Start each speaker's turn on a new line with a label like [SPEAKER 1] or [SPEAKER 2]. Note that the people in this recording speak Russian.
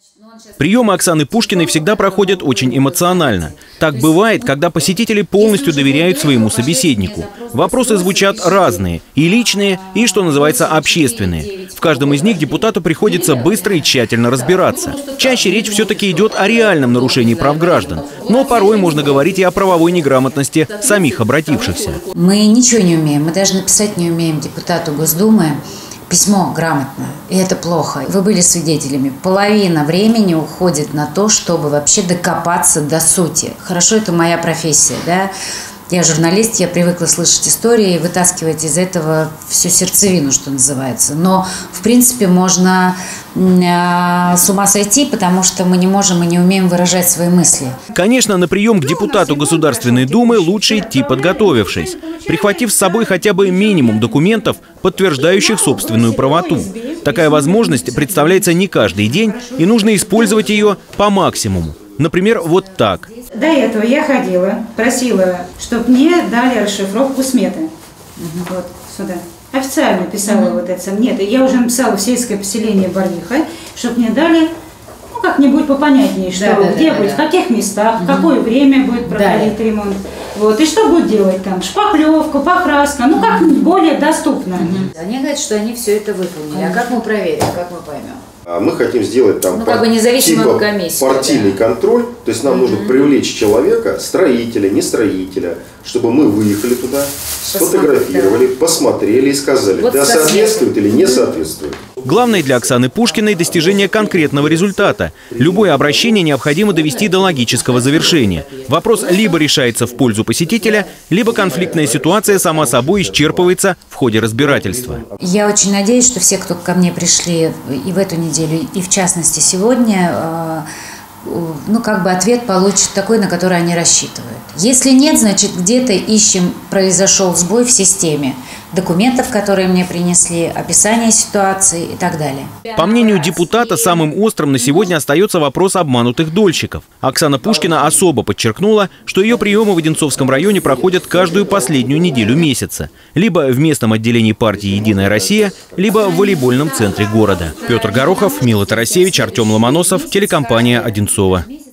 [SPEAKER 1] Приемы Оксаны Пушкиной всегда проходят очень эмоционально. Так бывает, когда посетители полностью доверяют своему собеседнику. Вопросы звучат разные, и личные, и, что называется, общественные. В каждом из них депутату приходится быстро и тщательно разбираться. Чаще речь все-таки идет о реальном нарушении прав граждан, но порой можно говорить и о правовой неграмотности самих обратившихся.
[SPEAKER 2] Мы ничего не умеем, мы даже написать не умеем депутату Госдумы письмо грамотно, и это плохо. Вы были свидетелями. Половина времени уходит на то, чтобы вообще докопаться до сути. Хорошо, это моя профессия, да? Я журналист, я привыкла слышать истории и вытаскивать из этого всю сердцевину, что называется. Но, в принципе, можно с ума сойти, потому что мы не можем и не умеем выражать свои мысли.
[SPEAKER 1] Конечно, на прием к депутату Государственной Думы лучше идти подготовившись, прихватив с собой хотя бы минимум документов, подтверждающих собственную правоту. Такая возможность представляется не каждый день, и нужно использовать ее по максимуму. Например, вот так.
[SPEAKER 3] До этого я ходила, просила, чтобы мне дали расшифровку сметы. Вот сюда. Официально писала вот это. Нет, я уже написала в сельское поселение Барвиха, чтобы мне дали, ну, как-нибудь попонятнее, что где будет, в каких местах, в какое время будет проходить ремонт. Вот, и что будет делать там? Шпаклевка, покраска, ну как более доступно.
[SPEAKER 2] Они говорят, что они все это выполнили. А как мы проверим, как мы поймем?
[SPEAKER 4] Мы хотим сделать там
[SPEAKER 2] независимую комиссию,
[SPEAKER 4] партийный контроль, то есть нам нужно привлечь человека, строителя, не строителя, чтобы мы выехали туда, сфотографировали, посмотрели и сказали, вот да, соответствует или не соответствует.
[SPEAKER 1] Главное для Оксаны Пушкиной – достижение конкретного результата. Любое обращение необходимо довести до логического завершения. Вопрос либо решается в пользу посетителя, либо конфликтная ситуация сама собой исчерпывается в ходе разбирательства.
[SPEAKER 2] Я очень надеюсь, что все, кто ко мне пришли и в эту неделю, и в частности сегодня, ну, как бы ответ получат такой, на который они рассчитывают. Если нет, значит, где-то ищем, произошел сбой в системе документов, которые мне принесли, описание ситуации и так далее.
[SPEAKER 1] По мнению депутата, самым острым на сегодня остается вопрос обманутых дольщиков. Оксана Пушкина особо подчеркнула, что ее приемы в Одинцовском районе проходят каждую последнюю неделю месяца. Либо в местном отделении партии «Единая Россия», либо в волейбольном центре города. Петр Горохов, Мила Тарасевич, Артем Ломоносов, телекомпания «Одинцово».